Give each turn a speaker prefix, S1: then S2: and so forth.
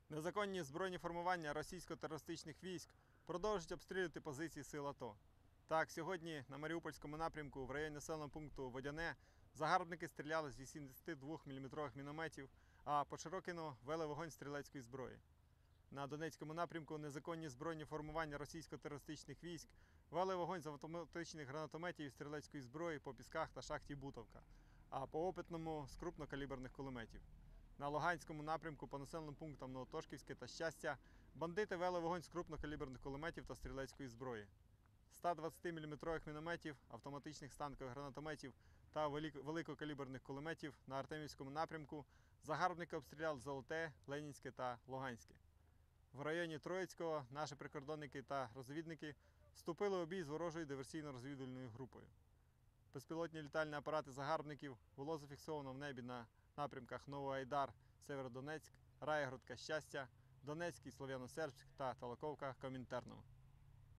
S1: Незаконні збройні формування російсько-терористичних військ продовжують обстрілювати позиції сил АТО. Так, сьогодні на Маріупольському напрямку в районі населеного пункту Водяне загарбники стріляли з 82-мм мінометів, а по Широкіну вели вогонь стрілецької зброї. На Донецькому напрямку незаконні збройні формування російсько-терористичних військ вели вогонь з автоматичних гранатометів і стрілецької зброї по Пісках та шахті Бутовка, а по Опитному – з крупнокаліберних кулеметів. На Луганському напрямку по населеним пунктам Новотошківське та Щастя бандити вели вогонь з крупнокаліберних кулеметів та стрілецької зброї. 120-мм мінометів, автоматичних станкових гранатометів та великокаліберних кулеметів на Артемівському напрямку загарбники обстріляли Золоте, Ленінське та Луганське. В районі Троїцького наші прикордонники та розвідники вступили у бій з ворожою диверсійно-розвідувальною групою. Безпілотні літальні апарати загарбників було зафіксовано в небі на напрямках Новоайдар, Северодонецьк, Раєгородка, Щастя, Донецький, Слов'яно-Сербськ та Толоковка, Комінтерново.